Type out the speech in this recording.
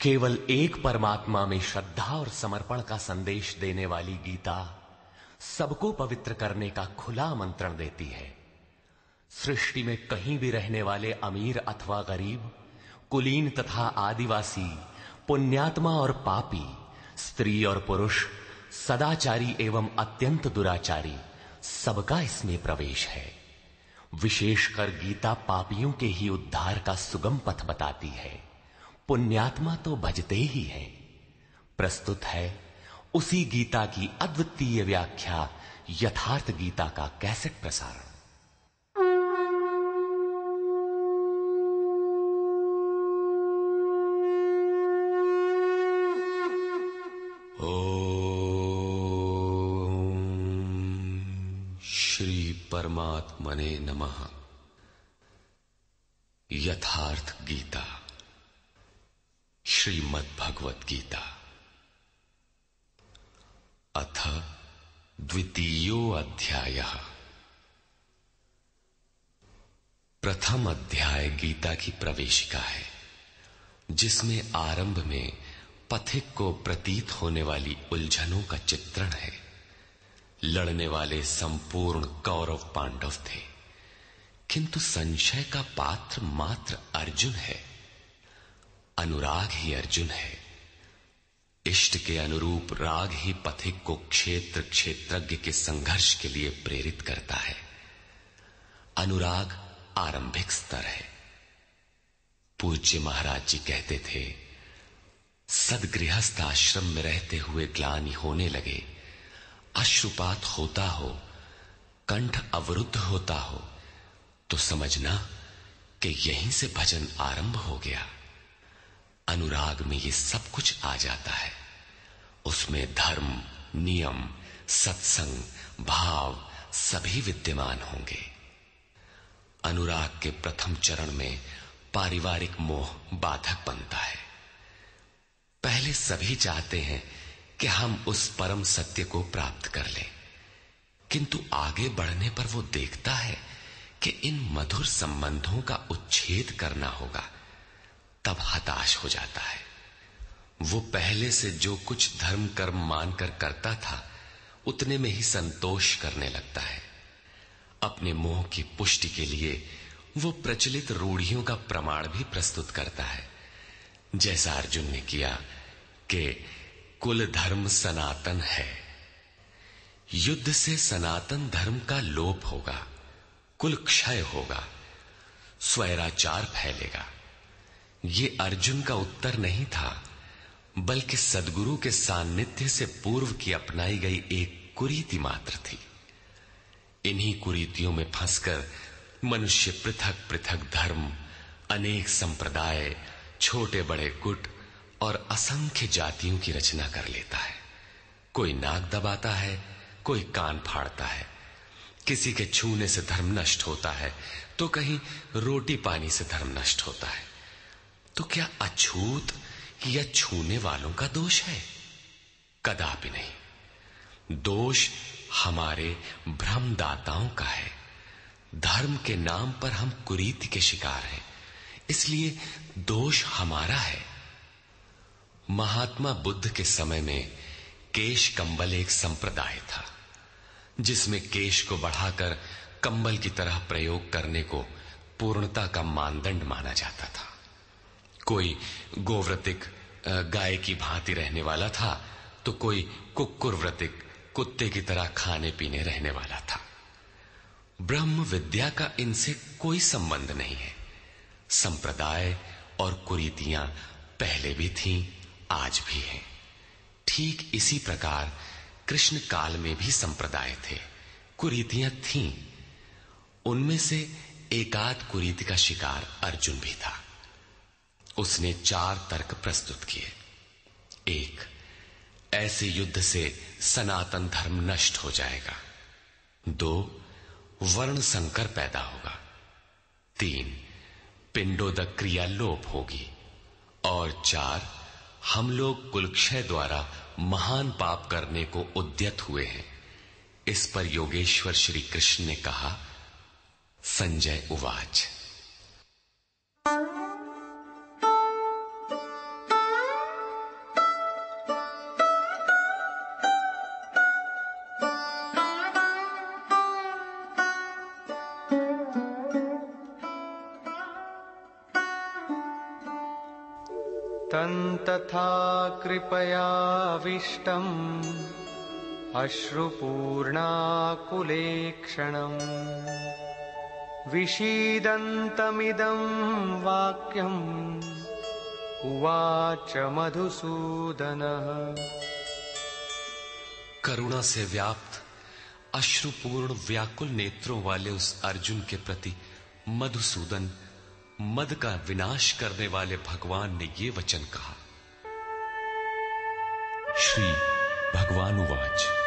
केवल एक परमात्मा में श्रद्धा और समर्पण का संदेश देने वाली गीता सबको पवित्र करने का खुला आमंत्रण देती है। सृष्टि में कहीं भी रहने वाले अमीर अथवा गरीब, कुलीन तथा आदिवासी, पुण्यात्मा और पापी, स्त्री और पुरुष, सदाचारी एवं अत्यंत दुराचारी, सबका इसमें प्रवेश है। विशेषकर गीता पापियों के ही उद्धार का सुगम पथ बताती है। पुण्यात्मा तो भजते ही हैं। प्रस्तुत है उसी गीता की अद्वितीय व्याख्या यथार्थ गीता का कैसेट प्रसारण। श्री परमात्मने नमः। यथार्थ गीता, श्रीमद् भगवत गीता। अथ द्वितीयो अध्यायः। प्रथम अध्याय गीता की प्रवेशिका है, जिसमें आरंभ में पथिक को प्रतीत होने वाली उलझनों का चित्रण है। लड़ने वाले संपूर्ण कौरव पांडव थे, किंतु संशय का पात्र मात्र अर्जुन है। अनुराग ही अर्जुन है। इष्ट के अनुरूप राग ही पथिक को क्षेत्र क्षेत्रज्ञ के संघर्ष के लिए प्रेरित करता है। अनुराग आरंभिक स्तर है। पूज्य महाराज जी कहते थे, सदगृहस्थ आश्रम में रहते हुए ग्लानि होने लगे, अश्रुपात होता हो, कंठ अवरुद्ध होता हो, तो समझना कि यहीं से भजन आरंभ हो गया। अनुराग में ये सब कुछ आ जाता है। उसमें धर्म, नियम, सत्संग, भाव सभी विद्यमान होंगे। अनुराग के प्रथम चरण में पारिवारिक मोह बाधक बनता है। पहले सभी चाहते हैं कि हम उस परम सत्य को प्राप्त कर लें, किंतु आगे बढ़ने पर वो देखता है कि इन मधुर संबंधों का उच्छेद करना होगा, तब हताश हो जाता है। वो पहले से जो कुछ धर्म कर्म मानकर करता था, उतने में ही संतोष करने लगता है। अपने मोह की पुष्टि के लिए वो प्रचलित रूढ़ियों का प्रमाण भी प्रस्तुत करता है, जैसा अर्जुन ने किया कि कुल धर्म सनातन है। युद्ध से सनातन धर्म का लोप होगा, कुल क्षय होगा, स्वैराचार फैलेगा। ये अर्जुन का उत्तर नहीं था, बल्कि सद्गुरु के सान्निध्य से पूर्व की अपनाई गई एक कुरीति मात्र थी। इन्हीं कुरीतियों में फंसकर मनुष्य पृथक पृथक धर्म, अनेक संप्रदाय, छोटे बड़े गुट और असंख्य जातियों की रचना कर लेता है। कोई नाक दबाता है, कोई कान फाड़ता है। किसी के छूने से धर्म नष्ट होता है, तो कहीं रोटी पानी से धर्म नष्ट होता है। तो क्या अछूत या छूने वालों का दोष है? कदापि नहीं। दोष हमारे भ्रमदाताओं का है। धर्म के नाम पर हम कुरीति के शिकार हैं, इसलिए दोष हमारा है। महात्मा बुद्ध के समय में केश कंबल एक संप्रदाय था, जिसमें केश को बढ़ाकर कंबल की तरह प्रयोग करने को पूर्णता का मानदंड माना जाता था। कोई गोव्रतिक गाय की भांति रहने वाला था, तो कोई कुक्कुरव्रतिक कुत्ते की तरह खाने पीने रहने वाला था। ब्रह्म विद्या का इनसे कोई संबंध नहीं है। संप्रदाय और कुरीतियां पहले भी थीं, आज भी हैं। ठीक इसी प्रकार कृष्ण काल में भी संप्रदाय थे, कुरीतियां थीं। उनमें से एकाध कुरीति का शिकार अर्जुन भी था। उसने 4 तर्क प्रस्तुत किए। 1, ऐसे युद्ध से सनातन धर्म नष्ट हो जाएगा। 2, वर्ण संकर पैदा होगा। 3, पिंडोदक क्रिया लोप होगी। और 4, हम लोग कुलक्षय द्वारा महान पाप करने को उद्यत हुए हैं। इस पर योगेश्वर श्री कृष्ण ने कहा, संजय उवाच। तन्तथा कृपयाविष्टम् अश्रुपूर्णाकुलेक्षणम् विषीदन्तमिदं वाक्यम् उवाच मधुसूदनः। करुणा से व्याप्त अश्रुपूर्ण व्याकुल नेत्रों वाले उस अर्जुन के प्रति मधुसूदन मद का विनाश करने वाले भगवान ने ये वचन कहा। श्री भगवान उवाच।